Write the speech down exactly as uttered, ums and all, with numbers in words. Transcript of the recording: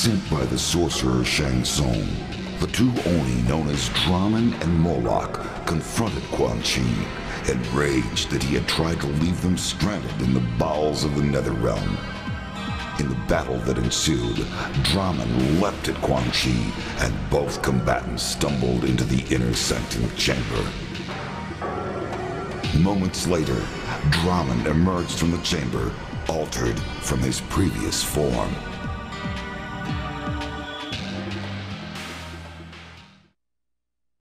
Sent by the sorcerer Shang Tsung, the two Oni known as Drahmin and Moloch confronted Quan Chi, enraged that he had tried to leave them stranded in the bowels of the Netherrealm. In the battle that ensued, Drahmin leapt at Quan Chi, and both combatants stumbled into the inner sanctum chamber. Moments later, Drahmin emerged from the chamber, altered from his previous form.